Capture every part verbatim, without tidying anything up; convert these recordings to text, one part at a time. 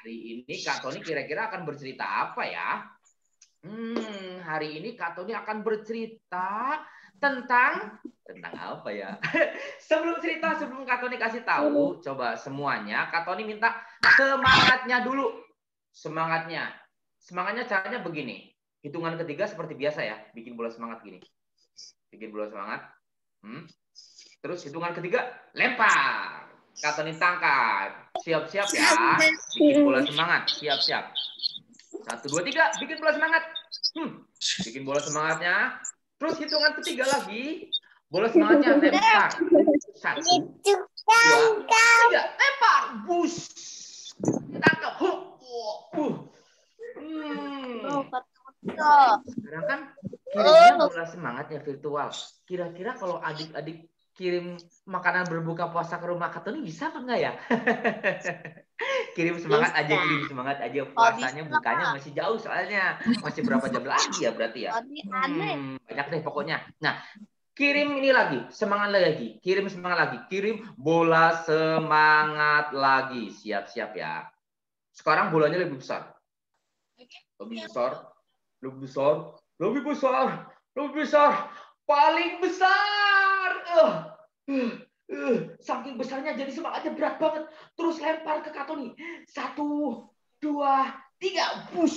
Hari ini Kak Tony kira-kira akan bercerita apa ya? Hmm, hari ini Kak Tony akan bercerita tentang tentang apa ya? Sebelum cerita, sebelum Kak Tony kasih tahu, coba semuanya Kak Tony minta semangatnya dulu. Semangatnya. Semangatnya caranya begini. Hitungan ketiga seperti biasa ya, bikin bola semangat gini. Bikin bola semangat. Hmm. Terus hitungan ketiga, lempar. Kak Tony tangkap. Siap-siap ya. Bikin bola semangat. Siap-siap. Satu, dua, tiga. Bikin bola semangat. Hmm. Bikin bola semangatnya. Terus hitungan ketiga lagi. Bola semangatnya lempar. Satu, dua, tiga. Lempar. Bus. Tangkap. Huh. Uh. Hmm. Sekarang kan kirimnya bola semangat ya virtual. Kira-kira kalau adik-adik kirim makanan berbuka puasa ke rumah Kak Tony bisa apa enggak ya? Kirim semangat bisa. aja, kirim semangat aja. Puasanya oh, bukanya masih jauh soalnya. Masih berapa jam lagi ya berarti ya? Hmm, banyak deh pokoknya. Nah, kirim ini lagi, semangat lagi. Kirim semangat lagi. Kirim bola semangat lagi. Siap-siap ya. Sekarang bolanya lebih besar. Lebih besar. Lebih besar. Lebih besar. Lebih besar. Paling besar. Uh. Uh. Uh, saking besarnya jadi semangatnya berat banget. Terus lempar ke Kak Tony. Satu, dua, tiga. Push.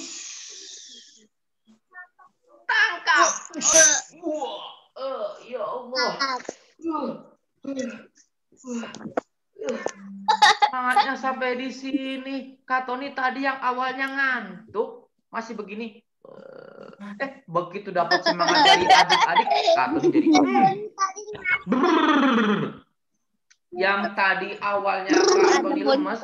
Tangkap. Uh, uh, ya Allah. Uh, uh, uh, uh. Semangatnya sampai di sini. Kak Tony tadi yang awalnya ngantuk masih begini. Eh, begitu dapat semangat dari adik-adik, Kak Tony jadi. Hmm. Yang tadi awalnya Kak Tony lemas,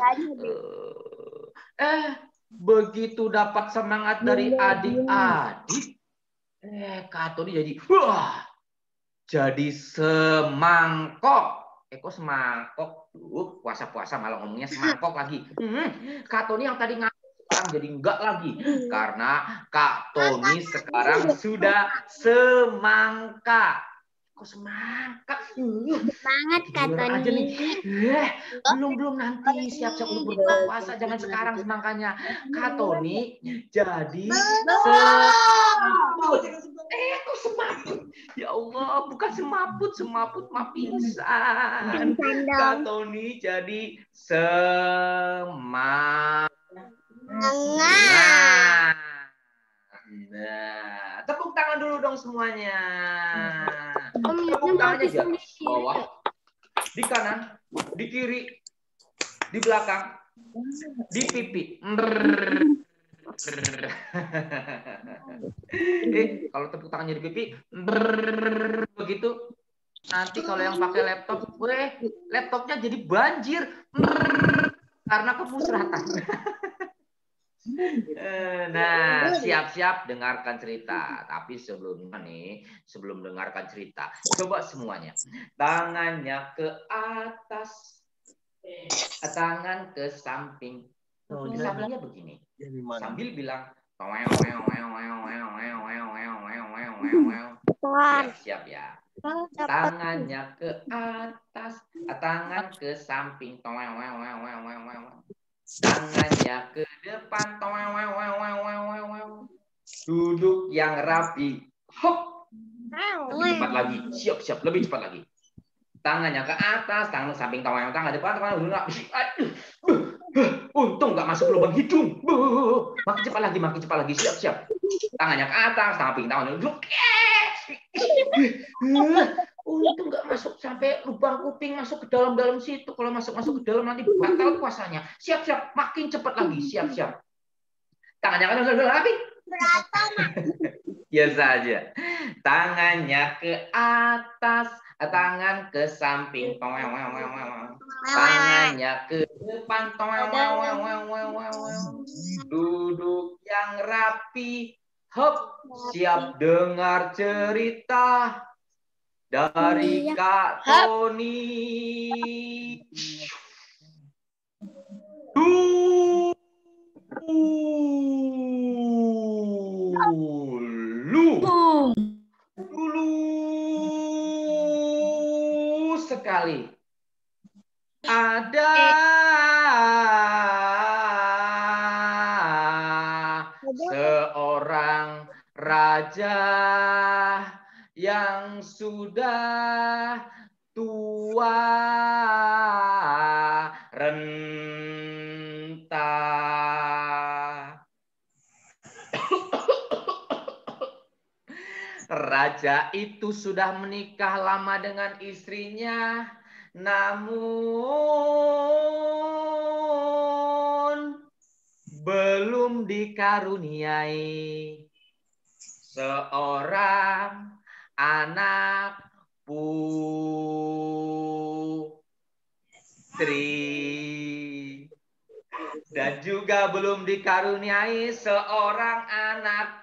eh begitu dapat semangat dari adik-adik, eh Kak Tony jadi, wah, jadi semangkok. Eh kok semangkok? Tuh, puasa-puasa malah ngomongnya semangkok lagi. Hmm, Kak Tony yang tadi ngantuk sekarang jadi enggak lagi, karena Kak Tony sekarang sudah semangka. Kok semangka? Semangat Kak Tony. Aja nih. Eh, belum belum nanti siap-siap untuk berbuka puasa. Jangan sekarang semangkanya. Kak Tony jadi semaput. Eh, kok semaput? Ya Allah, bukan semaput, semaput mah pingsan. Kak Tony jadi semangat. Nah, nah, tepuk tangan dulu dong semuanya. Tepuk tangannya aja. Bawah, di kanan, di kiri, di belakang, di pipi. Eh, kalau tepuk tangannya di pipi, begitu. Nanti kalau yang pakai laptop, weh, laptopnya jadi banjir karena kemusratan. Nah, siap-siap dengarkan cerita. Tapi sebelumnya nih, sebelum dengarkan cerita, coba semuanya tangannya ke atas, tangan ke samping. Oh, sampingnya begini. Sambil bilang, siap-siap ya. Tangannya ke atas, tangan ke samping. Tangannya ke depan. Duduk yang rapi. Hop. Lebih cepat lagi. Siap-siap. Lebih cepat lagi. Tangannya ke atas. Tangan samping. Tangan depan. Tangan rapi. Untung nggak masuk lubang hidung. Makin cepat lagi. Makin cepat lagi. Siap-siap. Tangannya ke atas. Samping. Tangannya duduk. Untung nggak masuk sampai lubang kuping, masuk ke dalam-dalam situ. Kalau masuk-masuk ke dalam nanti batal puasanya. Siap-siap, makin cepat lagi. Siap-siap. Tangannya kan sudah rapi. Biasa aja. Tangannya ke atas, tangan ke samping. Tangannya ke depan. Duduk yang rapi. Hop, siap dengar cerita dari Kak Tony. Dulu. Dulu sekali. Ada raja yang sudah tua renta. Raja itu sudah menikah lama dengan istrinya, namun belum dikaruniai seorang anak putri. Dan juga belum dikaruniai seorang anak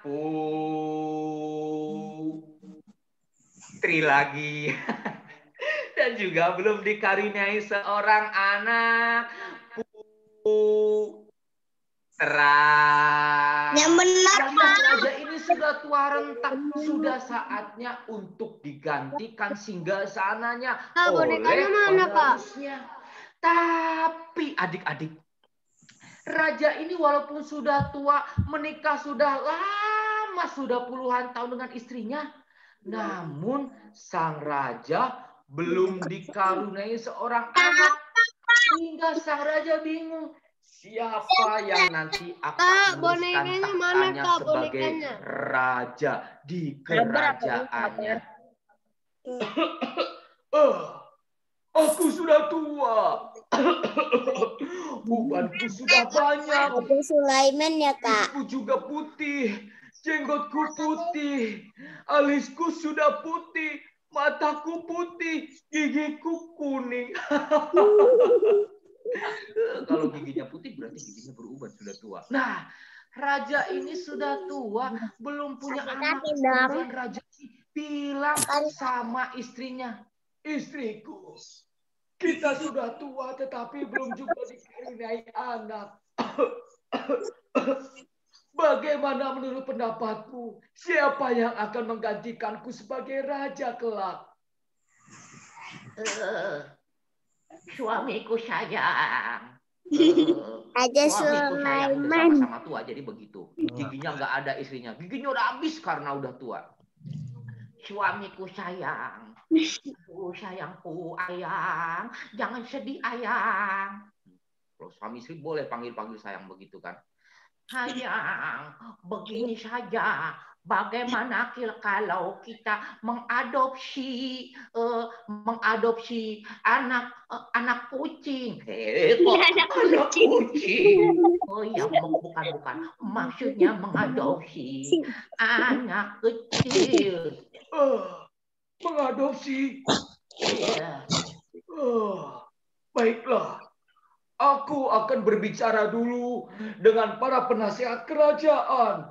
putri lagi. Dan juga belum dikaruniai seorang anak putra. Yang benar, Dan sang raja ini sudah tua renta. Sudah saatnya untuk digantikan singgasananya Kak, oleh bonekanya mana, Kak? penerusnya. Tapi adik-adik, raja ini walaupun sudah tua, menikah sudah lama, sudah puluhan tahun dengan istrinya, namun sang raja belum dikaruniai seorang anak. Hingga sang raja bingung, siapa yang nanti akan meneruskan tahtanya sebagai raja di kerajaannya. Oh, aku sudah tua. Ubanku sudah banyak. Abu Sulaiman ya, Kak. Kuku juga putih. Jenggotku putih. Alisku sudah putih. Mataku putih. Gigiku kuning. Kalau giginya putih berarti giginya berubah, sudah tua. Nah, raja ini sudah tua, belum punya anak. Kemudian raja bilang sama istrinya, istriku, kita sudah tua tetapi belum juga dikaruniai anak. Bagaimana menurut pendapatmu? Siapa yang akan menggantikanku sebagai raja kelak? Uh, suamiku sayang. Uh, Raja suamiku sayang. Udah Sulaiman. sama-sama tua jadi begitu. Giginya nggak ada istrinya. Giginya udah habis karena udah tua. Suamiku sayang. Oh, sayangku, ayang. Jangan sedih, ayang. Kalau suami istri boleh panggil-panggil sayang begitu kan. Sayang, begini saja. Bagaimana kalau kita mengadopsi uh, mengadopsi anak uh, anak kucing? Eh, kok anak kucing? Oh iya, bukan bukan. Maksudnya mengadopsi anak kecil. Uh, mengadopsi? Iya. Uh, baiklah. Aku akan berbicara dulu dengan para penasihat kerajaan.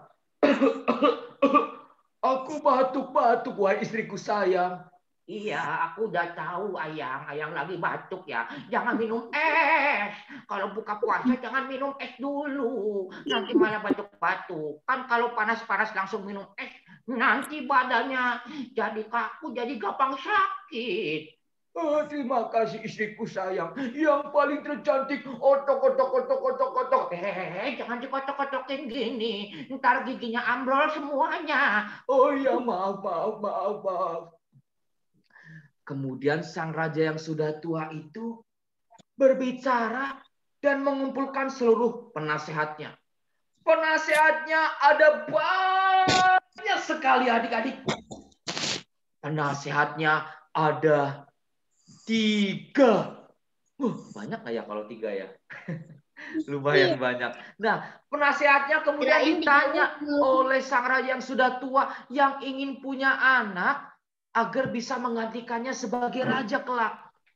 Aku batuk-batuk, wahai istriku sayang. Iya, aku udah tahu, ayang. Ayang lagi batuk ya. Jangan minum es. Kalau buka puasa jangan minum es dulu. Nanti malah batuk-batuk. Kan kalau panas-panas langsung minum es, nanti badannya jadi kaku, jadi gampang sakit. Oh, terima kasih istriku sayang, yang paling tercantik. Otok, otok, otok, otok, otok. Eh, jangan dikotok-kotokin gini. Ntar giginya ambrol semuanya. Oh iya, maaf, maaf, maaf, maaf. Kemudian sang raja yang sudah tua itu berbicara dan mengumpulkan seluruh penasehatnya. Penasehatnya ada banyak sekali adik-adik. Penasehatnya ada tiga. Uh, banyak nggak ya kalau tiga ya? Lumayan banyak. Nah, penasehatnya kemudian ditanya oleh sang raja yang sudah tua yang ingin punya anak agar bisa menggantikannya sebagai raja kelak.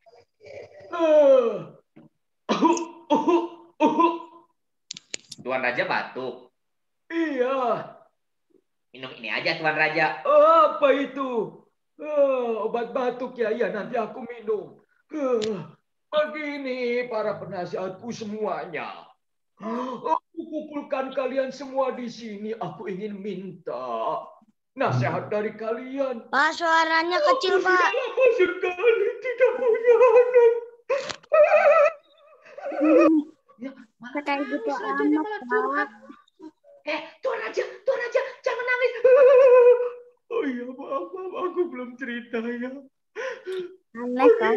Uh, uh, uh, uh. Tuan Raja batuk. Iya. Minum ini aja, Tuan Raja. Apa itu? Uh, obat batuk ya, ya nanti aku minum. Uh, begini para penasihatku semuanya. Aku kumpulkan kalian semua di sini. Aku ingin minta nasihat dari kalian. Pak, suaranya kecil, Pak. Sudah lama sekali tidak punya anak. Ya, malah Kayak gitu nangis rajanya, amat, malah Pak. curhat. Eh, Tuan Raja, Tuan Raja, jangan nangis. aku belum cerita ya. Aneh kan?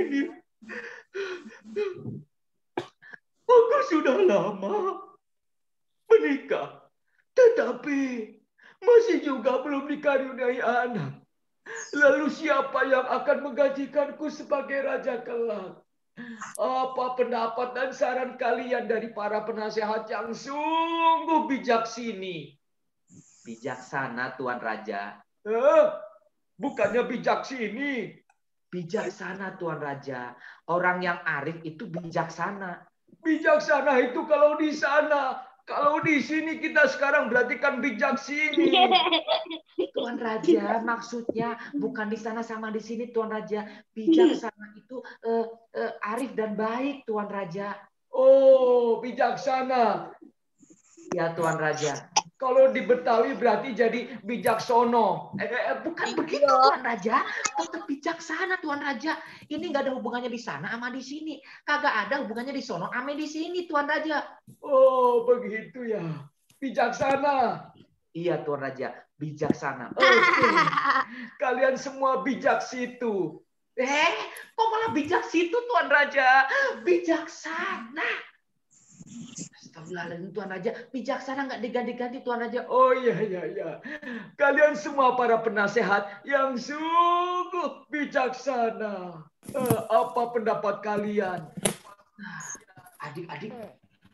Aku sudah lama menikah, tetapi masih juga belum dikaruniai anak. Lalu siapa yang akan menggajikanku sebagai raja kelak? Apa pendapat dan saran kalian dari para penasehat yang sungguh bijaksini? Bijaksana, Tuan Raja. Eh, bukannya bijaksini. Bijaksana, Tuan Raja. Orang yang arif itu bijaksana. Bijaksana itu kalau di sana. Kalau di sini kita sekarang berarti kan bijaksini. Tuan Raja, maksudnya bukan di sana sama di sini, Tuan Raja. Bijaksana itu uh, uh, arif dan baik, Tuan Raja. Oh, bijaksana. Ya, Tuan Raja. Kalau di Betawi berarti jadi bijaksono. Eh, eh, bukan begitu, Tuan Raja. Tetap bijaksana, Tuan Raja. Ini nggak ada hubungannya di sana sama di sini. Kagak ada hubungannya di sono sama di sini, Tuan Raja. Oh, begitu ya. Bijaksana. Iya, Tuan Raja. Bijaksana. Oke. Okay. Kalian semua bijak situ. Eh, kok malah bijak situ, Tuan Raja? Bijaksana. Astagfirullahaladzim, Tuan Raja. Bijaksana nggak diganti-ganti, Tuan Raja. Oh iya, iya, iya. Kalian semua para penasehat yang sungguh bijaksana. Eh, apa pendapat kalian? Adik-adik,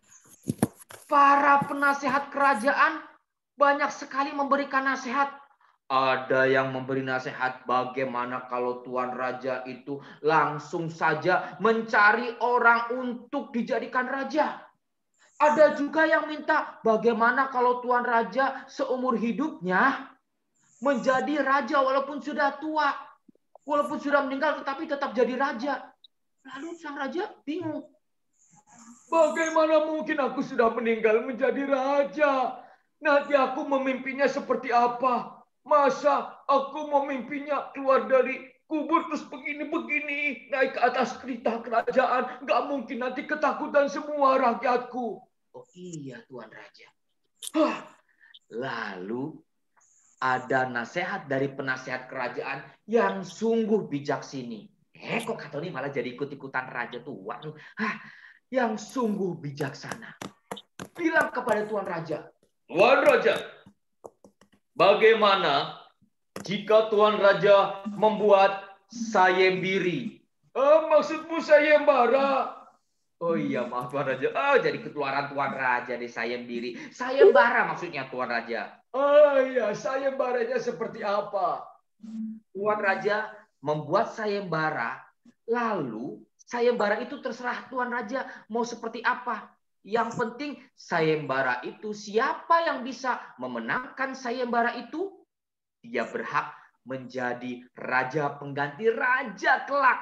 para penasehat kerajaan banyak sekali memberikan nasihat. Ada yang memberi nasihat bagaimana kalau Tuan Raja itu langsung saja mencari orang untuk dijadikan raja. Ada juga yang minta bagaimana kalau Tuan Raja seumur hidupnya menjadi raja walaupun sudah tua. Walaupun sudah meninggal tetapi tetap jadi raja. Lalu sang raja bingung. Bagaimana mungkin aku sudah meninggal menjadi raja? Nanti aku memimpinnya seperti apa? Masa aku memimpinnya keluar dari kubur terus begini-begini. Naik ke atas kereta kerajaan. Nggak mungkin, nanti ketakutan semua rakyatku. Oh iya, Tuan Raja. Hah. Lalu ada nasihat dari penasehat kerajaan yang sungguh bijaksini. Eh, kok kata ini malah jadi ikut-ikutan raja tua. Hah. Yang sungguh bijaksana. Bilang kepada Tuan Raja. Tuan Raja, bagaimana jika Tuan Raja membuat sayembiri? Oh, maksudmu sayembara? Oh iya, maaf Tuan Raja. Oh, jadi ketularan Tuan Raja di sayembiri. Sayembara maksudnya Tuan Raja. Oh iya, sayembaranya seperti apa? Tuan Raja membuat sayembara, lalu sayembara itu terserah Tuan Raja mau seperti apa. Yang penting sayembara itu siapa yang bisa memenangkan sayembara itu, dia berhak menjadi raja pengganti raja kelak.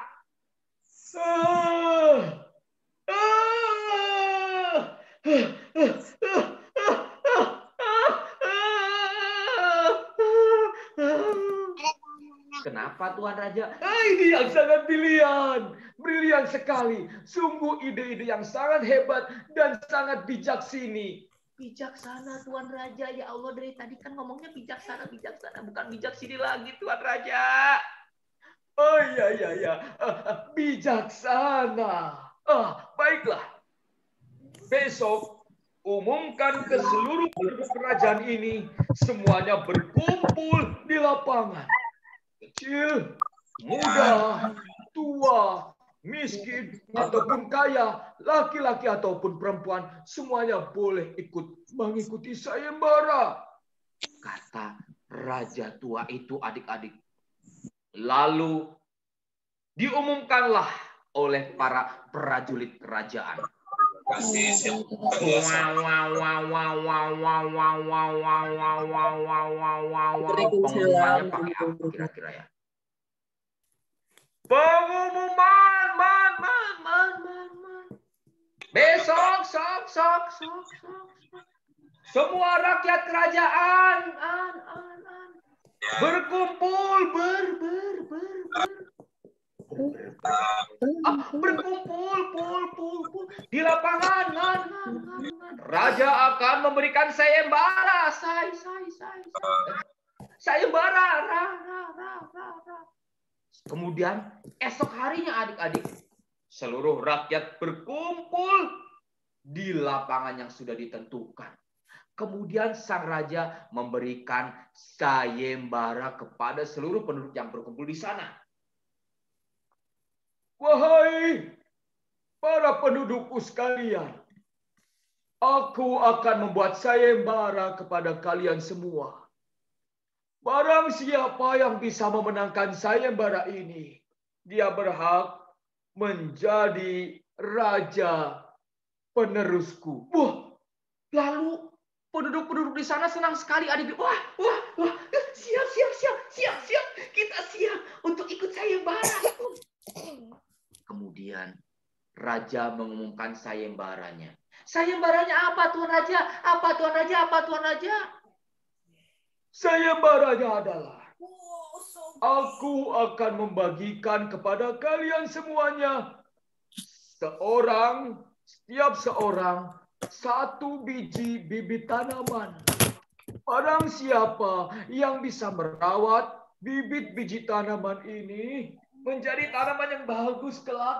Ah. Kenapa Tuan Raja? Ah, ini yang sangat brilian. Brilian sekali. Sungguh ide-ide yang sangat hebat dan sangat bijaksini. Bijaksana Tuan Raja. Ya Allah, dari tadi kan ngomongnya bijaksana, bijaksana. Bukan bijaksini lagi Tuan Raja. Oh iya, iya, iya. Uh, bijaksana. Ah, baiklah. Besok umumkan ke seluruh penduduk kerajaan ini. Semuanya berkumpul di lapangan. Kecil, muda, tua, miskin, ataupun kaya, laki-laki ataupun perempuan, semuanya boleh ikut mengikuti sayembara. Kata raja tua itu, adik-adik. Lalu diumumkanlah oleh para prajurit kerajaan. Pengumumannya pakai apa kira-kira ya? Pengumuman, man, man, man, man, man. Besok, sok, sok, sok, sok, sok. Semua rakyat kerajaan, an, an, an. Berkumpul, ber, ber, ber, ber. Ah, berkumpul, pul, pul, pul. Di lapangan, man, man, man, man. Raja akan memberikan sayembara, say, say, say, say. sayembara. Ra, ra, ra, ra, ra. Kemudian esok harinya adik-adik, seluruh rakyat berkumpul di lapangan yang sudah ditentukan. Kemudian sang raja memberikan sayembara kepada seluruh penduduk yang berkumpul di sana. Wahai para pendudukku sekalian, aku akan membuat sayembara kepada kalian semua. Barang siapa yang bisa memenangkan sayembara ini, dia berhak menjadi raja penerusku. Wah, lalu penduduk-penduduk di sana senang sekali. Adik, wah, wah, wah, siap, siap, siap, siap, siap. Kita siap untuk ikut sayembara. Kemudian raja mengumumkan sayembaranya. Sayembaranya apa, Tuan Raja? Apa, Tuan Raja? Apa, Tuan Raja? Sayembaranya adalah aku akan membagikan kepada kalian semuanya seorang, setiap seorang satu biji bibit tanaman. Barang siapa yang bisa merawat bibit biji tanaman ini menjadi tanaman yang bagus kelak,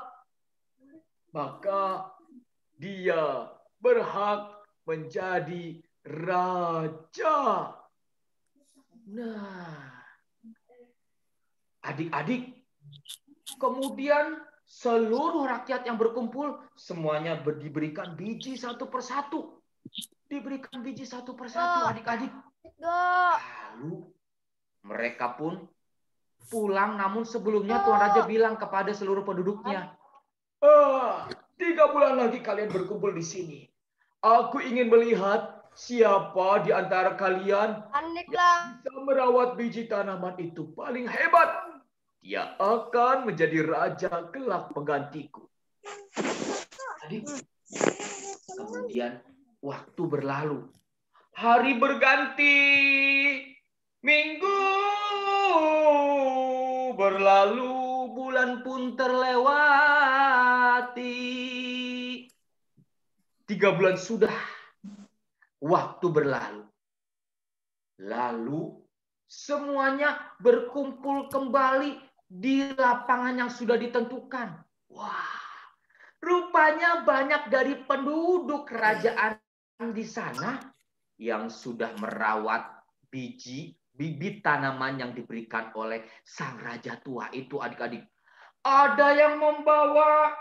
maka dia berhak menjadi raja. Nah, adik-adik, kemudian seluruh rakyat yang berkumpul semuanya diberikan biji satu persatu. Diberikan biji satu persatu, adik-adik. Lalu mereka pun pulang, namun sebelumnya Tuan Raja bilang kepada seluruh penduduknya, ah, tiga bulan lagi kalian berkumpul di sini. Aku ingin melihat siapa di antara kalian yang bisa merawat biji tanaman itu paling hebat. Dia akan menjadi raja kelak penggantiku. Adik, kemudian waktu berlalu. Hari berganti. Minggu berlalu. Bulan pun terlewati. Tiga bulan sudah. Waktu berlalu. Lalu semuanya berkumpul kembali di lapangan yang sudah ditentukan. Wah, rupanya banyak dari penduduk kerajaan di sana yang sudah merawat biji bibit tanaman yang diberikan oleh sang raja tua itu, adik-adik. Ada yang membawa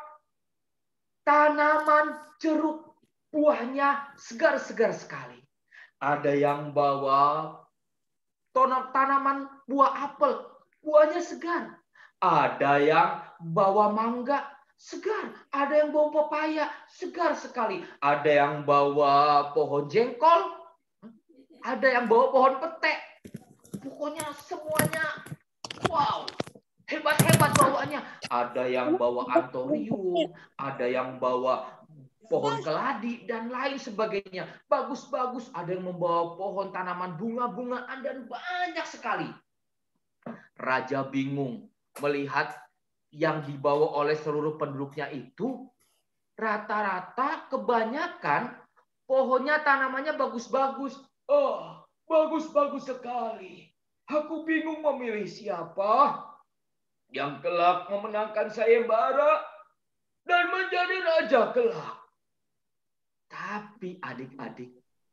tanaman jeruk, buahnya segar-segar sekali. Ada yang bawa tanaman buah apel, buahnya segar. Ada yang bawa mangga, segar. Ada yang bawa pepaya, segar sekali. Ada yang bawa pohon jengkol, ada yang bawa pohon petek. Pokoknya semuanya, wow, hebat-hebat bawaannya. Ada yang bawa antorium, ada yang bawa pohon keladi, dan lain sebagainya. Bagus-bagus. Ada yang membawa pohon tanaman bunga-bungaan, dan banyak sekali. Raja bingung melihat yang dibawa oleh seluruh penduduknya itu. Rata-rata kebanyakan pohonnya tanamannya bagus-bagus. Oh, bagus-bagus sekali. Aku bingung memilih siapa yang kelak memenangkan sayembara dan menjadi raja kelak. Tapi adik-adik,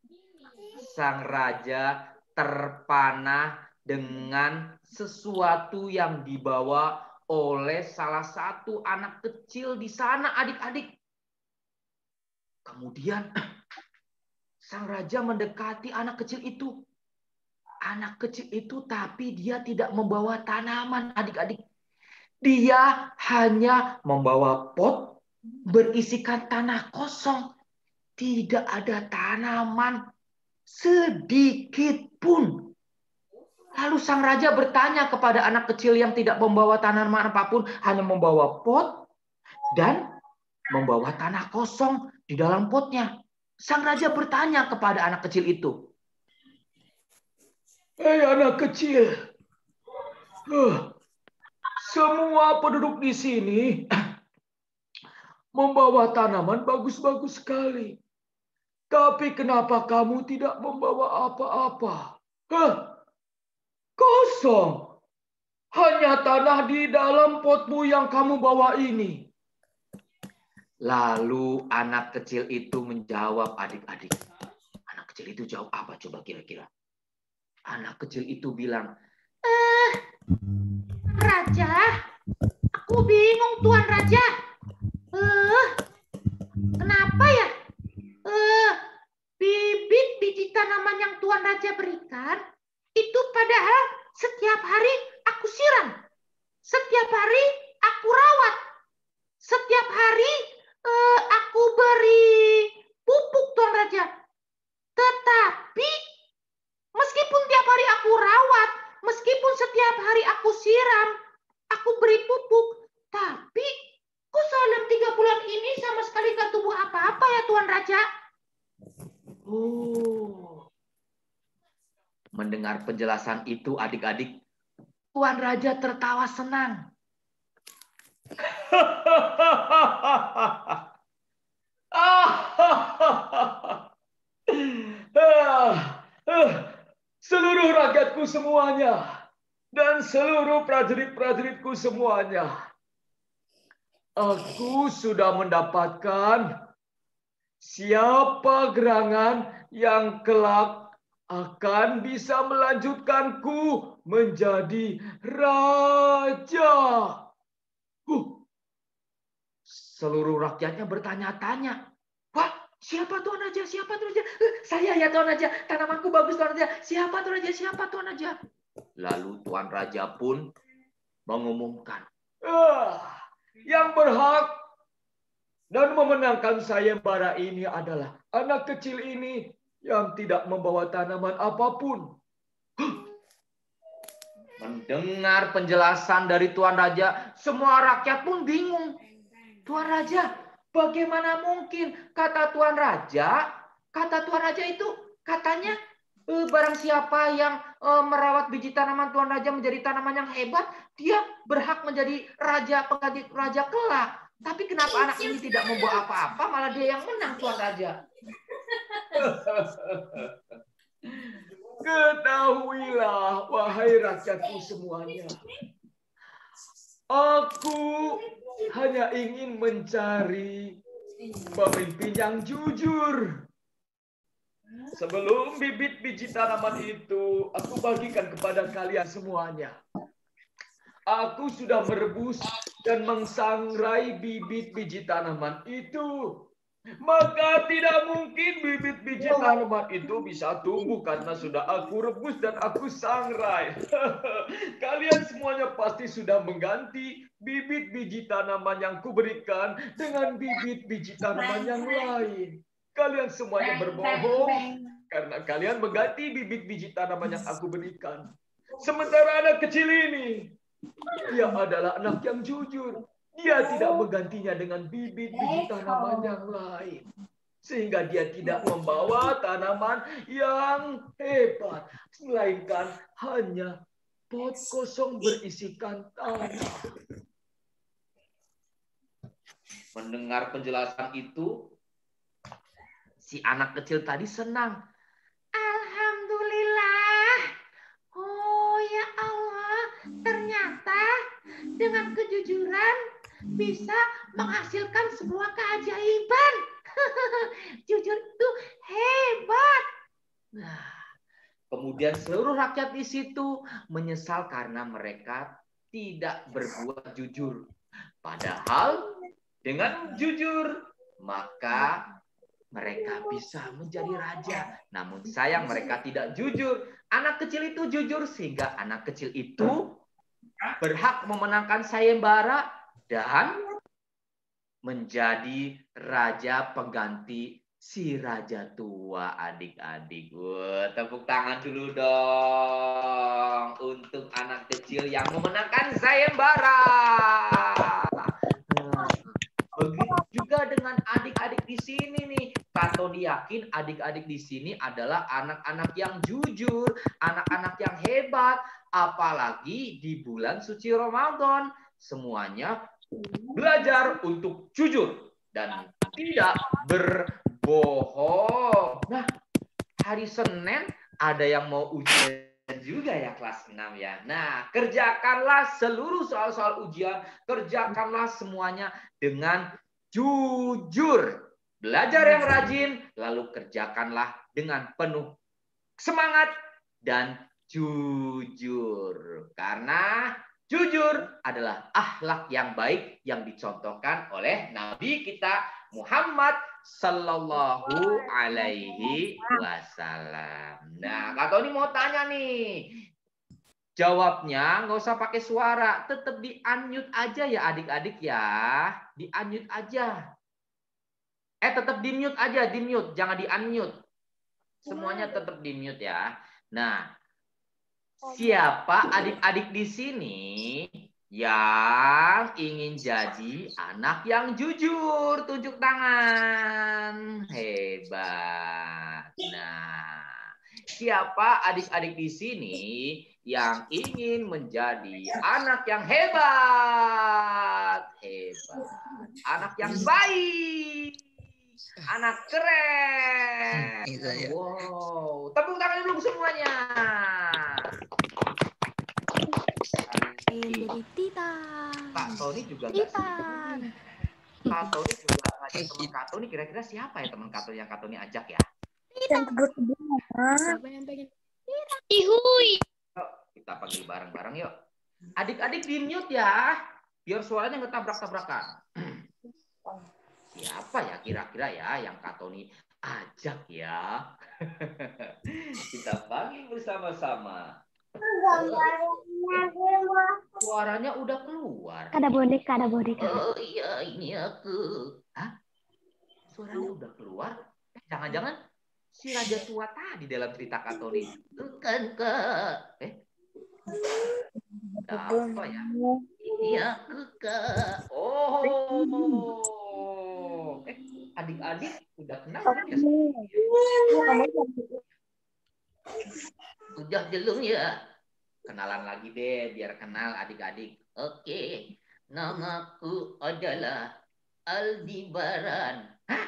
sang raja terpana dengan sesuatu yang dibawa oleh salah satu anak kecil di sana, adik-adik. Kemudian sang raja mendekati anak kecil itu. Anak kecil itu tapi dia tidak membawa tanaman, adik-adik. Dia hanya membawa pot berisikan tanah kosong. Tidak ada tanaman sedikit pun. Lalu sang raja bertanya kepada anak kecil yang tidak membawa tanaman apapun, hanya membawa pot dan membawa tanah kosong di dalam potnya. Sang raja bertanya kepada anak kecil itu, "Hei anak kecil, uh, semua penduduk di sini membawa tanaman bagus-bagus sekali. Tapi kenapa kamu tidak membawa apa-apa? Hah? Kosong. Hanya tanah di dalam potmu yang kamu bawa ini. Lalu anak kecil itu menjawab, adik-adik. Anak kecil itu jawab apa coba kira-kira? Anak kecil itu bilang, eh, Raja, aku bingung Tuan Raja. Eh, kenapa ya? Eh, bibit biji tanaman yang Tuan Raja berikan, itu padahal setiap hari aku siram. Setiap hari aku rawat. Setiap hari eh, aku beri pupuk Tuan Raja. Tetapi meskipun tiap hari aku rawat, meskipun setiap hari aku siram, aku beri pupuk, tapi kok dalam tiga bulan ini sama sekali gak tumbuh apa-apa ya Tuan Raja? Oh. Mendengar penjelasan itu adik-adik, Tuan Raja tertawa senang. Seluruh rakyatku semuanya dan seluruh prajurit-prajuritku semuanya, aku sudah mendapatkan siapa gerangan yang kelak akan bisa melanjutkanku menjadi raja. Huh. Seluruh rakyatnya bertanya-tanya. Wah, siapa Tuan Raja? Siapa Tuan Raja? Saya ya Tuan Raja. Tanamanku bagus Tuan Raja. Siapa Tuan Raja? Siapa Tuan Raja? Lalu Tuan Raja pun mengumumkan. Ah, yang berhak dan memenangkan sayembara ini adalah anak kecil ini yang tidak membawa tanaman apapun. Mendengar penjelasan dari Tuan Raja, semua rakyat pun bingung. Tuan Raja, bagaimana mungkin? Kata Tuan Raja, kata Tuan Raja itu katanya eh, barang siapa yang eh, merawat biji tanaman Tuan Raja menjadi tanaman yang hebat, dia berhak menjadi raja pengganti raja kelak. Tapi kenapa anak ini tidak membawa apa-apa, malah dia yang menang Tuan Raja? Ketahuilah, wahai rakyatku semuanya. Aku hanya ingin mencari pemimpin yang jujur. Sebelum bibit biji tanaman itu aku bagikan kepada kalian semuanya. Aku sudah merebus dan mengsangrai bibit biji tanaman itu. Maka tidak mungkin bibit biji tanaman itu bisa tumbuh karena sudah aku rebus dan aku sangrai. Kalian semuanya pasti sudah mengganti bibit biji tanaman yang kuberikan dengan bibit biji tanaman yang lain. Kalian semuanya berbohong karena kalian mengganti bibit biji tanaman yang aku berikan. Sementara anak kecil ini, dia adalah anak yang jujur. Dia tidak menggantinya dengan bibit-bibit tanaman yang lain. Sehingga dia tidak membawa tanaman yang hebat. Melainkan hanya pot kosong berisikan tanah. Mendengar penjelasan itu, si anak kecil tadi senang. Alhamdulillah. Oh ya Allah, ternyata dengan kejujuran bisa menghasilkan sebuah keajaiban. Jujur itu hebat. Nah, kemudian seluruh rakyat di situ menyesal karena mereka tidak berbuat jujur. Padahal dengan jujur, maka mereka bisa menjadi raja. Namun sayang mereka tidak jujur. Anak kecil itu jujur sehingga anak kecil itu berhak memenangkan sayembara dan menjadi raja pengganti si raja tua, adik-adik. Wah, tepuk tangan dulu dong untuk anak kecil yang memenangkan sayembara. Nah, begitu juga dengan adik-adik di sini nih. Kato yakin adik-adik di sini adalah anak-anak yang jujur, anak-anak yang hebat. Apalagi di bulan suci Ramadan, semuanya belajar untuk jujur dan tidak berbohong. Nah, hari Senin ada yang mau ujian juga ya kelas enam ya. Nah, kerjakanlah seluruh soal-soal ujian, kerjakanlah semuanya dengan jujur. Belajar yang rajin, lalu kerjakanlah dengan penuh semangat dan jujur. Karena jujur adalah akhlak yang baik yang dicontohkan oleh Nabi kita Muhammad Sallallahu Alaihi Wasallam. Nah, Kak Tony mau tanya nih. Jawabnya nggak usah pakai suara, tetap di-unmute aja ya adik-adik ya. Di-unmute aja. Eh, tetap di-mute aja, di-mute, jangan di-unmute. Semuanya tetap di-mute ya. Nah, siapa adik-adik di sini yang ingin jadi anak yang jujur? Tunjuk tangan. Hebat. Nah, siapa adik-adik di sini yang ingin menjadi anak yang hebat? Hebat. Anak yang baik. Anak keren. Wow. Tepuk tangan dulu semuanya. Jadi Titan. Kak Tony juga nggak Titan. Kak Tony juga ngajak teman Kak Tony. Kira-kira siapa ya teman Kak Tony yang Kak Tony ajak ya? Titan. Siapa yang pengen? Ihui. Yuk, kita panggil bareng-bareng yuk. Adik-adik di mute ya. Biar suaranya nggak tabrak-tabrakan. Siapa ya kira-kira ya yang Kak Tony ajak ya? Kita panggil bersama-sama. Suaranya udah keluar. Ada boneka, ada boneka. Oh iya, ini aku. Hah? Suaranya udah keluar? Eh, jangan-jangan si raja tua tadi dalam cerita Kak Tony. Bukan, Kak. Eh? Apa ya? Ini aku, Kak. Oh. Eh, adik-adik udah kenal kan ya? Udah belum ya? Kenalan lagi deh, biar kenal adik-adik. Oke, namaku adalah Aldebaran. Hah?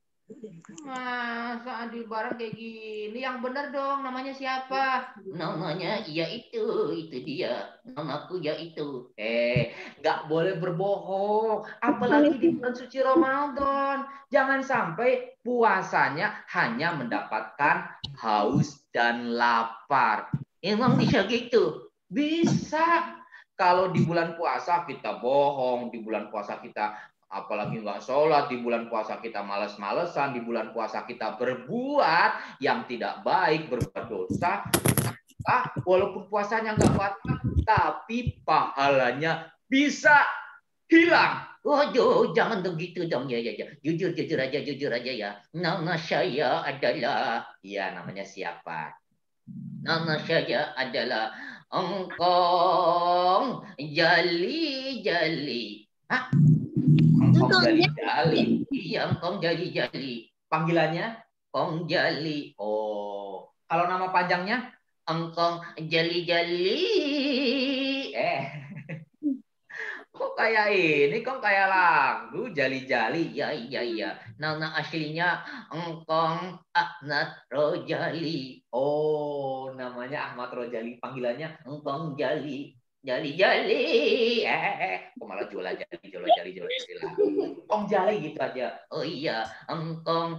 Masa Aldebaran kayak gini? Yang bener dong, namanya siapa? Namanya ya itu, itu dia. Namaku ya itu. Eh, nggak boleh berbohong. Apalagi di bulan suci Ramadan. Jangan sampai puasanya hanya mendapatkan haus dan lapar. Emang bisa gitu? Bisa. Kalau di bulan puasa kita bohong, di bulan puasa kita apalagi nggak sholat, di bulan puasa kita males-malesan, di bulan puasa kita berbuat yang tidak baik, berbuat dosa, ah, walaupun puasanya nggak batal, tapi pahalanya bisa hilang. Waduh, jangan begitu dong ya, ya, ya. Jujur, jujur aja, jujur aja ya. Nama saya adalah, ya namanya siapa? Nama saya adalah Engkong Jali-Jali. Hah? Engkong Jali-Jali. Iya, Engkong Jali-Jali. Panggilannya Kong Jali. Oh, kalau nama panjangnya Engkong Jali-Jali. Eh, kok kayak ini? Kok kayak lagu Jali-Jali? Ya, iya, iya. Nama aslinya Engkong Ahmad Rojali. Oh, namanya Ahmad Rojali. Panggilannya Engkong Jali. Jali-Jali. Eh, kok malah jualan jali, jualan jali, jualan jali lah. Engkong Jali gitu aja. Oh iya, Engkong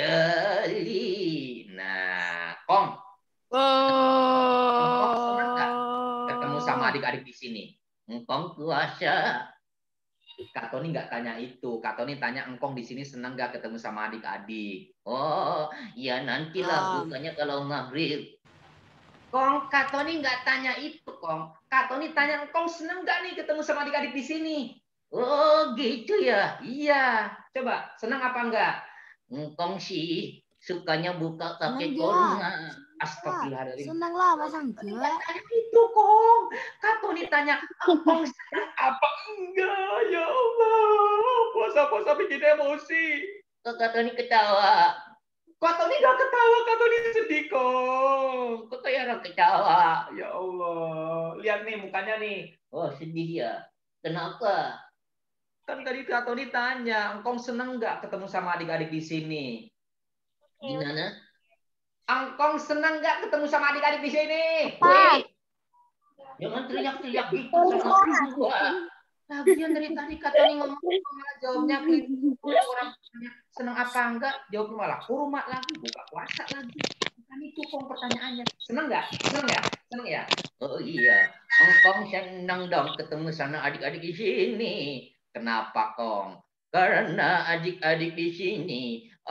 Jali. Nah, Kong. Engkong senang nggak ketemu sama adik-adik di sini? Engkong puasa. Kak Tony nggak tanya itu. Kak Tony tanya Engkong di sini senang nggak ketemu sama adik-adik? Oh, ya nantilah bukannya kalau maghrib. Kong, Kak Tony nggak tanya itu, Kong. Kak Tony tanya Engkong senang nggak nih ketemu sama adik-adik di sini? Oh, gitu ya. Iya. Coba, senang apa enggak? Engkong sih sukanya buka pakai corona. Astagfirullahaladzim. Senang lah, masa enggak? Itu Kong. Kak Tony tanya, Kong senang apa enggak? Ya Allah, puasa-puasa bikin emosi. Kak Tony ketawa. Kak Tony gak ketawa, Kak Tony sedih Kong. Kok kayak orang ketawa? Ya Allah, lihat nih mukanya nih. Oh sedih ya. Kenapa? Kan tadi Kak Tony tanya, Kong senang nggak ketemu sama adik-adik di sini? Gimana? Angkong senang nggak ketemu sama adik-adik di sini? Pak. Jangan teriak-teriak gitu sama gua. Lagian dari tadi kata nih ngomong malah jawabnya keliru. Orang senang apa enggak? Jawab malah kurma lagi, buka puasa lagi. Kan itu kong pertanyaannya. Senang nggak? Senang ya? Senang ya? Oh iya, Angkong senang dong ketemu sama adik-adik di sini. Kenapa Kong? Karena adik-adik di sini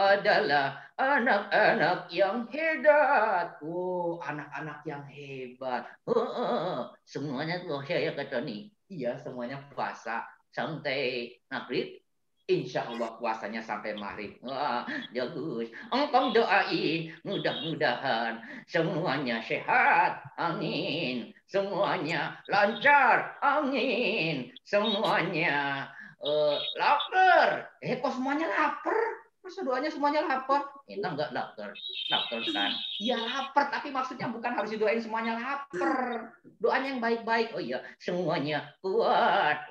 adalah anak-anak yang hebat. Oh, anak-anak yang hebat. Oh, oh, semuanya tuh saya kata nih. Iya, semuanya puasa sampai maghrib. Insya Allah puasanya sampai maghrib. Wah, bagus. Engkau doain, mudah-mudahan semuanya sehat. Amin. Semuanya lancar. Amin. Semuanya uh, lapar. Eh, kok semuanya lapar? Masa doanya semuanya lapar? Kita enggak lapar. Lapar kan? Iya lapar, tapi maksudnya bukan harus didoain semuanya lapar. Doanya yang baik-baik. Oh iya, semuanya kuat.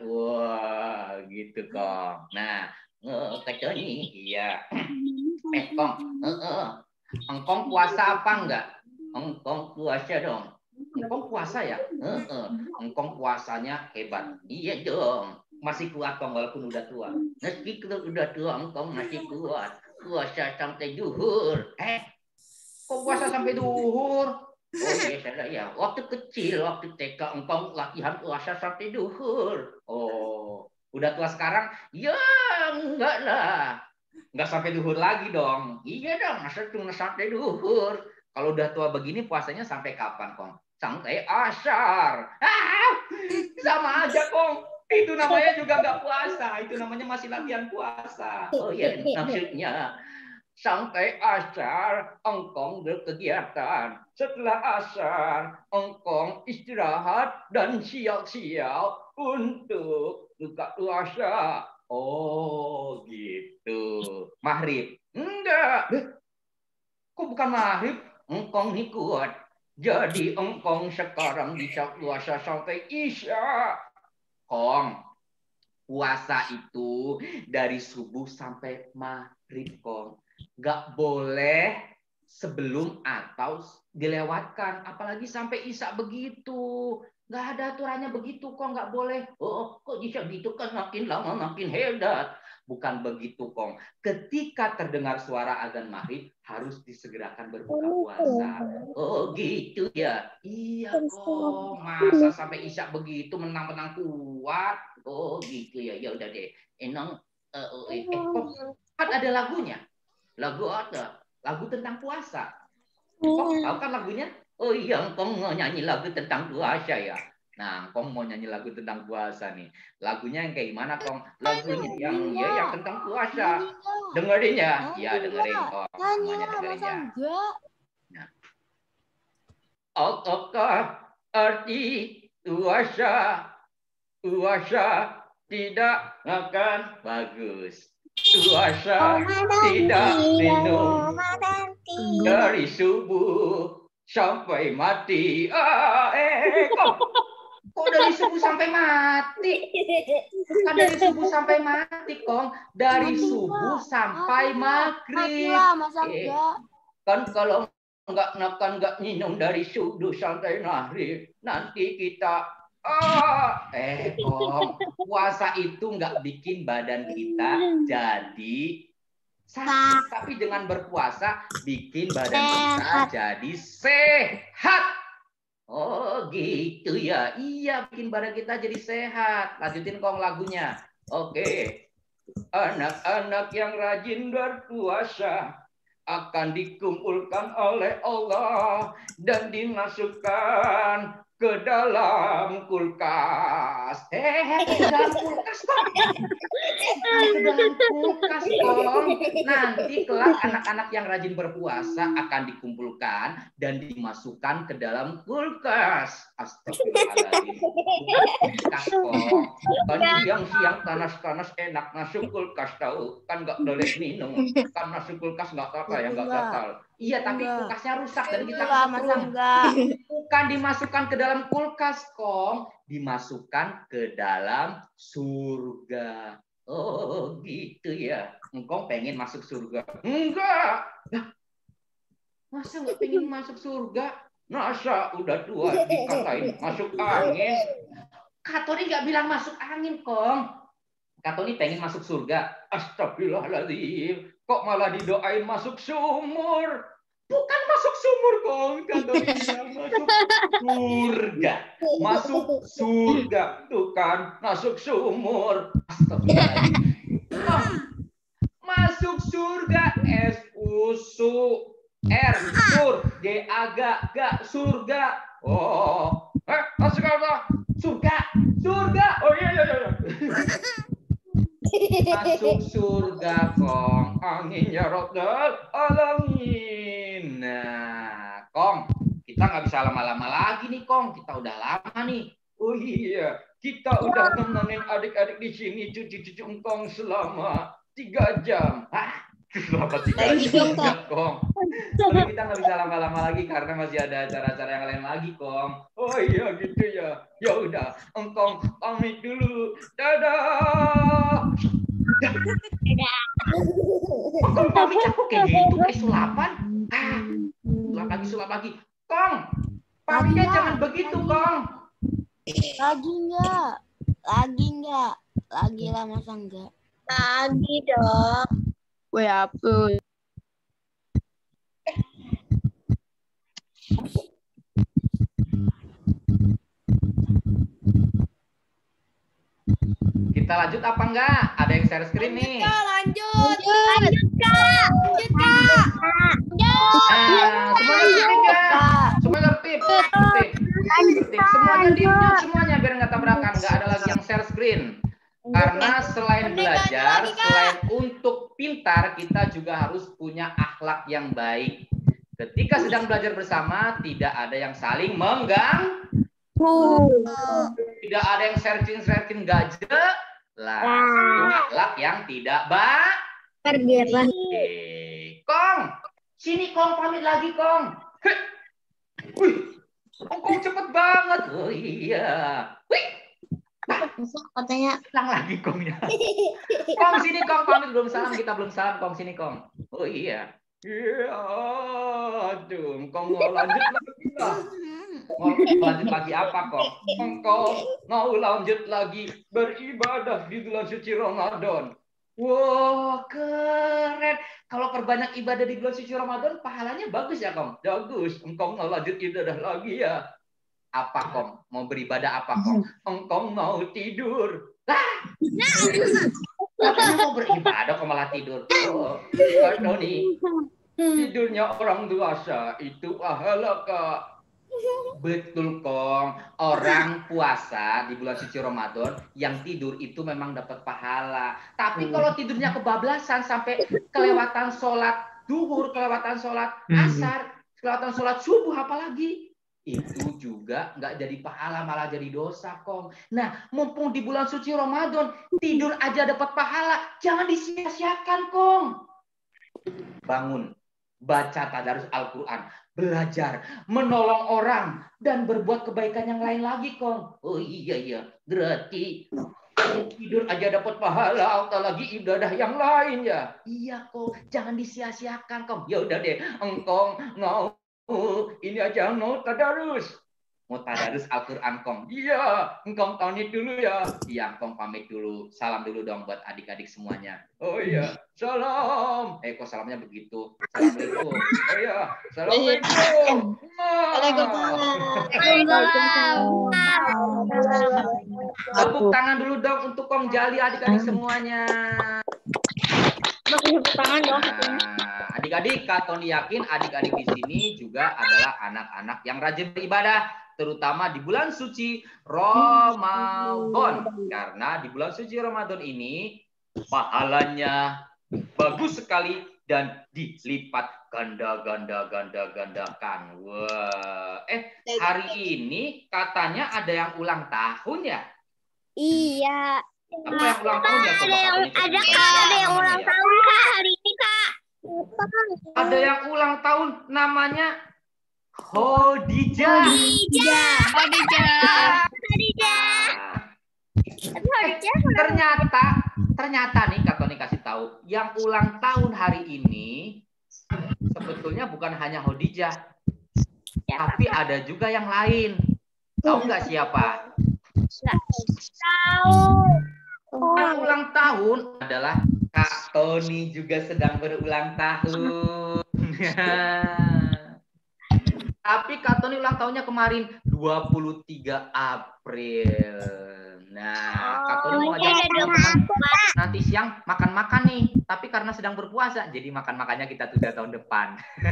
Wah, gitu Kong. Nah, kata nih, iya. Eh, Kong, uh, Engkong puasa apa enggak? Engkong puasa dong. Engkong puasa ya? Uh, uh. Engkong puasanya hebat. Iya dong. Masih kuat Kong walaupun udah tua. Meski udah tua Engkong masih kuat. Puasa sampai duhur. Eh, kok puasa sampai duhur? Oh iya saudara ya. Waktu kecil, waktu T K Engkong latihan puasa sampai duhur. Oh, udah tua sekarang? Ya enggak lah. Enggak sampai duhur lagi dong. Iya dong, masa cuma sampai duhur. Kalau udah tua begini puasanya sampai kapan Kong? Sampai asar. Ah, sama aja Kong. Itu namanya juga nggak puasa. Itu namanya masih latihan puasa. Oh iya, maksudnya sampai asar engkong berkegiatan. Setelah asar engkong istirahat dan siap-siap untuk buka puasa. Oh gitu. Maghrib? Enggak. Kok bukan maghrib? Engkong nih kuat. Jadi engkong sekarang bisa puasa sampai isya. Kong, puasa itu dari subuh sampai maghrib, Kong. Gak boleh sebelum atau dilewatkan. Apalagi sampai isya begitu. Gak ada aturannya begitu, Kong. Gak boleh. Oh, kok bisa gitu kan makin lama makin hebat. Bukan begitu, Kong. Ketika terdengar suara azan maghrib, harus disegerakan berbuka puasa. Oh, gitu ya. Iya, Kong. Masa sampai isya begitu menang-menang kuat. Oh, gitu ya. Ya udah deh. Enang, uh, eh, eh, kok kan ada lagunya. Lagu apa? Lagu tentang puasa. Kok tahu kan lagunya? Oh iya, Kong mau nyanyi lagu tentang puasa ya. Nah, Kong mau nyanyi lagu tentang puasa nih. Lagunya yang kayak gimana, Kong? Lagunya yang ya yang tentang puasa. Dengerin ya. Iya, dengerin, Kong. Semuanya dengerin ya. Nah. Apakah arti puasa? Puasa tidak makan. Bagus. Puasa tidak minum dari subuh sampai mati. Ah, eh, kok, kok dari subuh sampai mati? Bukan dari subuh sampai mati, Kong. Dari subuh sampai maghrib. Eh, kan kalau nggak makan, nggak minum dari subuh sampai maghrib, nanti kita ah, eh, Kong, puasa itu nggak bikin badan kita jadi sakit, tapi dengan berpuasa bikin badan kita jadi sehat. Oh gitu ya. Iya, bikin badan kita jadi sehat. Lanjutin Kong lagunya. Oke. Anak-anak yang rajin berpuasa akan dikumpulkan oleh Allah dan dimasukkan ke dalam kulkas. Eh, ke dalam kulkas kok. Ke dalam kulkas kok. Nanti kelak anak-anak yang rajin berpuasa akan dikumpulkan dan dimasukkan ke dalam kulkas. Astagfirullahaladzim. Kulkas kok. Kan siang-siang panas-panas enak masuk kulkas tahu. Kan nggak boleh minum. Kan masuk kulkas nggak apa-apa ya, nggak batal. Iya, tapi kulkasnya rusak dan kita kesetrum. Bukan dimasukkan ke dalam kulkas, Kong. Dimasukkan ke dalam surga. Oh, gitu ya. Engkau pengen masuk surga? Enggak. Masa nggak pengen masuk surga? Masa udah tua dikatain masuk angin? Katoni nggak bilang masuk angin, Kong. Katoni pengen masuk surga. Astagfirullahaladzim. Kok malah didoain masuk sumur? Bukan masuk sumur, Kong. Katoni bilang masuk surga. Masuk surga. Tuh kan, masuk sumur. Astagfirullahaladzim. Kong, masuk surga. S U S U R sur G A G G surga. Oh, eh masuk apa? Surga, surga. Oh iya iya iya. Masuk surga, Kong. Angin ya Rabbal alamin. Nah, Kong, kita nggak bisa lama-lama lagi nih, Kong. Kita udah lama nih. Oh iya, kita udah nemenin adik-adik di sini cucu-cucu Kong selama tiga jam. Hah? Selama tiga jam, Kong. Tapi kita nggak bisa lama-lama lagi karena masih ada acara-acara yang lain lagi, Kong. Oh iya gitu ya. Ya udah, Engkong pamit dulu. Dadah. Dadah. Engkong pamit aku kayak gitu, kayak sulapan. Ah, sulap lagi, sulap lagi. Kong, pamitnya jangan begitu, Kong. Lagi enggak? Lagi enggak? Lagi lah masa enggak? Lagi dong. Gue hapus. Kita lanjut apa enggak? Ada yang share screen nih. Lanjut. Lanjut, Kak. Lanjut, Kak. Ah, semua ngerti enggak? Semua ngerti? Ngerti. Ngerti. Semuanya di-mute semuanya biar nggak tabrakan. Nggak ada lagi yang share screen. Karena selain belajar, selain untuk pintar, kita juga harus punya akhlak yang baik. Ketika sedang belajar bersama, tidak ada yang saling mengganggu. Tidak ada yang searching-searching gak jelas. Akhlak yang tidak baik. Pergeban. Kong, sini Kong, pamit lagi Kong. Hei. Wih, Kong, Kong cepet banget. Oh iya. Wih. Nah, Katanya hilang lagi Kongnya. Kong sini Kong, pamit belum salam, kita belum salam Kong sini Kong. Oh iya. Iya, aduh, Kong mau lanjut lagi lah. Mau lanjut lagi apa Kong? Kong mau lanjut lagi beribadah di bulan suci Ramadan. Wah, keren. Kalau perbanyak ibadah di bulan suci Ramadan, pahalanya bagus ya Kong? Bagus. Engkau mau lanjut ibadah lagi ya? Apa Kong? Mau beribadah apa Kong? Engkau mau tidur. Ah! Katanya mau beribadah kok malah tidur. Oh, karena nih tidurnya orang dewasa itu pahala Kak. Betul Kong. Orang puasa di bulan suci Ramadan yang tidur itu memang dapat pahala. Tapi kalau tidurnya kebablasan sampai kelewatan sholat duhur, kelewatan sholat asar, kelewatan sholat subuh apalagi, itu juga nggak jadi pahala, malah jadi dosa Kong. Nah, mumpung di bulan suci Ramadan tidur aja dapat pahala, jangan disia-siakan Kong. Bangun, baca tadarus Al-Quran, belajar, menolong orang, dan berbuat kebaikan yang lain lagi Kong. Oh iya iya, berarti tidur aja dapat pahala, apalagi ibadah yang lain ya. Iya Kong, jangan disia-siakan Kong. Ya udah deh, engkong mau ini aja mau tadarus. Mau tadarus Al-Quran Kong. Iya, engkong pamit dulu ya. Iya, engkong pamit dulu. Salam dulu dong buat adik-adik semuanya. Oh iya, salam. Eh kok salamnya begitu? Assalamualaikum. Oh iya, assalamualaikum. Waalaikumsalam. Tepuk tangan dulu dong untuk Kong Jali adik-adik semuanya. Tepuk tangan dong. Nah, adik-adik, Kak Tony yakin adik-adik di sini juga adalah anak-anak yang rajin beribadah, terutama di bulan suci Ramadan. Karena di bulan suci Ramadan ini pahalanya bagus sekali dan dilipat ganda-ganda ganda-gandakan. Wah, eh hari ini katanya ada yang ulang tahun ya? Iya. Apa yang ulang tahun ya? Ada yang ada Kak, ada yang ulang tahun Kak hari ini Kak. Ada yang ulang tahun namanya Khadijah. Khadijah. Khadijah. Khadijah. Ternyata, ternyata nih Kak Tony kasih tahu, yang ulang tahun hari ini sebetulnya bukan hanya Khadijah, tapi ada juga yang lain. Tahu nggak siapa? Tahu. Yang ulang tahun adalah Kak Tony juga sedang berulang tahun. Tapi Kak Tony ulang tahunnya kemarin dua puluh tiga April. Nah, Kak Tony mau ajak teman-teman nanti siang makan-makan nih. Tapi karena sedang berpuasa, jadi makan-makannya kita tunda tahun depan.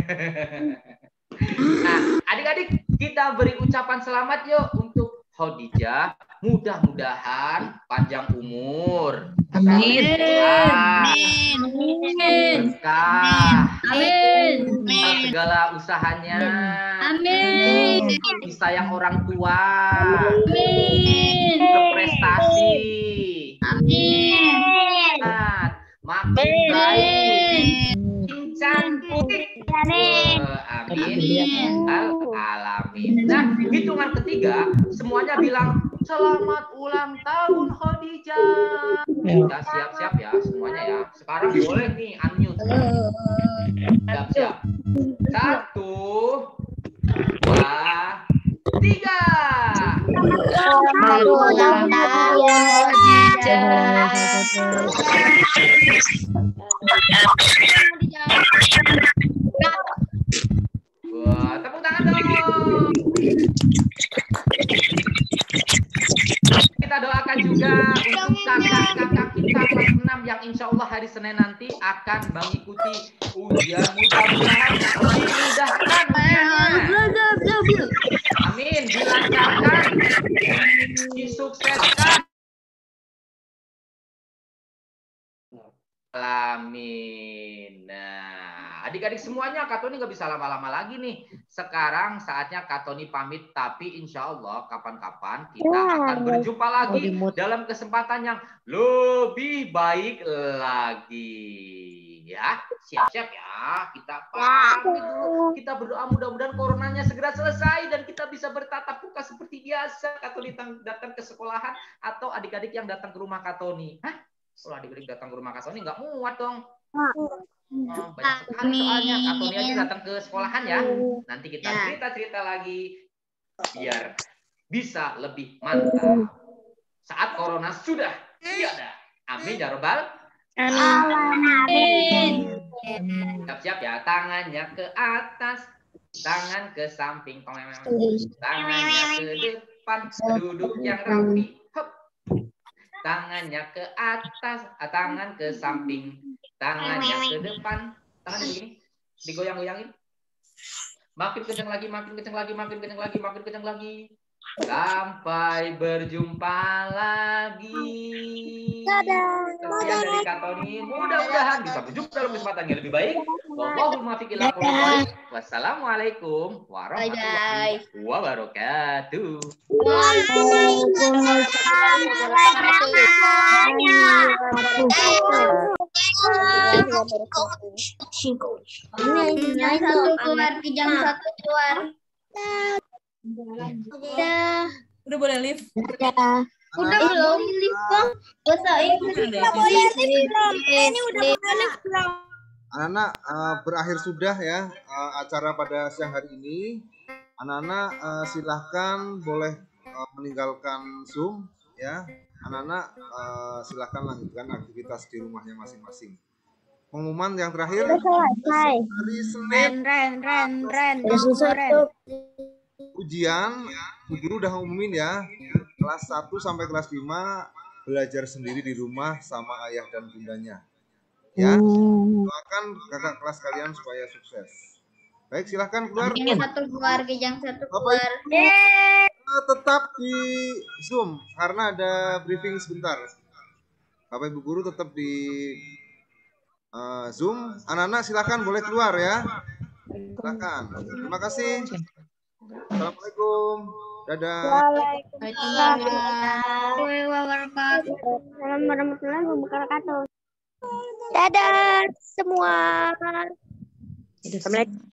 Nah, adik-adik kita beri ucapan selamat yuk untuk Khadijah. Mudah-mudahan panjang umur. Amin. Amin. Berkah. Amin. Dalam segala usahanya. Amin. Disayang orang tua. Amin. Berprestasi. Amin. Makin baik. Cantik. Amin. Amin. Al-alamin. Nah, hitungan ketiga semuanya bilang selamat ulang tahun Khadijah. Kita siap-siap ya semuanya ya. Sekarang boleh nih unmute. Siap-siap. Satu, dua, tiga. Selamat ulang tahun Wah, tepuk tangan dong. Kita doakan juga untuk kakak-kakak kita kelas enam yang insya Allah hari Senin nanti akan mengikuti ujian, mudah-mudahan dimudahkan ujiannya. Amin, dilancarkan, disukseskan. Amin. Nah, adik-adik semuanya, Kak Tony nggak bisa lama-lama lagi nih. Sekarang saatnya Kak Tony pamit, tapi insya Allah kapan-kapan kita akan berjumpa lagi dalam kesempatan yang lebih baik lagi. Ya, siap-siap ya. Kita pamit dulu. Kita berdoa mudah-mudahan coronanya segera selesai dan kita bisa bertatap muka seperti biasa. Kak Tony datang ke sekolahan atau adik-adik yang datang ke rumah Kak Tony. Hah? Kalau adik-adik datang ke rumah Kak Tony nggak muat dong. Oh, banyak sekali soalnya. Kak Tony aja datang ke sekolahan ya. Nanti kita cerita-cerita lagi biar bisa lebih mantap. Saat corona sudah tiada. Amin ya robbal. Amin. Siap-siap ya. Tangannya ke atas, tangan ke samping, tangannya ke depan, duduk yang rapi. Hop. Tangannya ke atas, tangan ke samping, tangannya ke depan, tangannya begini, digoyang-goyangin. Makin kencang lagi, makin kencang lagi, makin kencang lagi, makin kencang lagi. Sampai berjumpa lagi. Sekian dari Kak Tony. Mudah-mudahan bisa berjumpa dalam kesempatan yang lebih baik. Wallahul muwaffiq ila aqwamit thoriq. Wassalamualaikum warahmatullahi wabarakatuh. Yang satu keluar, yang satu keluar. Udah. Udah boleh live? Udah belum live kok. Bahasa Inggris nggak boleh live belum. Ini udah boleh belum. Anak-anak uh, berakhir sudah ya uh, acara pada siang hari ini. Anak-anak uh, silahkan boleh uh, meninggalkan Zoom ya. Anak-anak uh, silahkan lanjutkan aktivitas di rumahnya masing-masing. Pengumuman yang terakhir Selesai. hari Senin Ren, ren, ren, ren. ujian, Bu Guru udah ngumumin ya. Kelas satu sampai kelas lima belajar sendiri di rumah sama ayah dan bundanya. Ya. Doakan kakak kelas kalian supaya sukses. Baik, silahkan keluar. Yang satu keluar, yang satu keluar. Uh, tetap di Zoom karena ada briefing sebentar. Bapak Ibu Guru tetap di uh, Zoom. Anak-anak silahkan boleh keluar ya. Silahkan. Terima kasih. Assalamualaikum. Dadah. Waalaikumsalam warahmatullahi wabarakatuh. Dadah semua. Assalamualaikum.